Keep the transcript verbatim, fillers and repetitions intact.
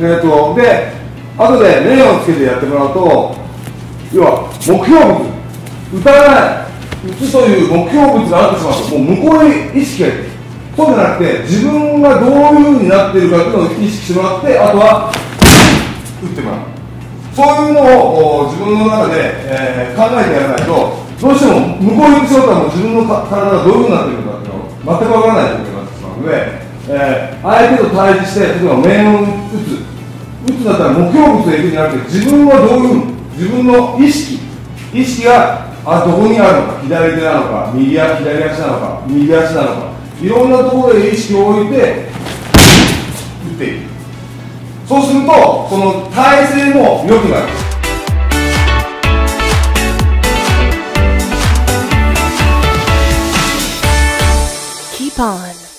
えっと、で、後で例をつけてやってもらうと、要は、目標物、打たない、打つという目標物があるとしますと、もう向こうに意識がいく。そうじゃなくて、自分がどういうふうになっているかというのを意識してもらって、あとは、打ってもらう。そういうのを自分の中で、えー、考えてやらないと、どうしても向こうに行く仕事はもう自分の体がどういうふうになっているかというのを全くわからない状況になってしまうので、えー、相手と対峙して、例えば面を打つ、打つだったら目標物でいくんじゃなくて、自分はどういう、自分の意識、意識があどこにあるのか、左手なのか、右足、左足なのか、右足なのか、いろんなところで意識を置いて、打っていく。そうすると、その体勢も良くなる。 Keep on.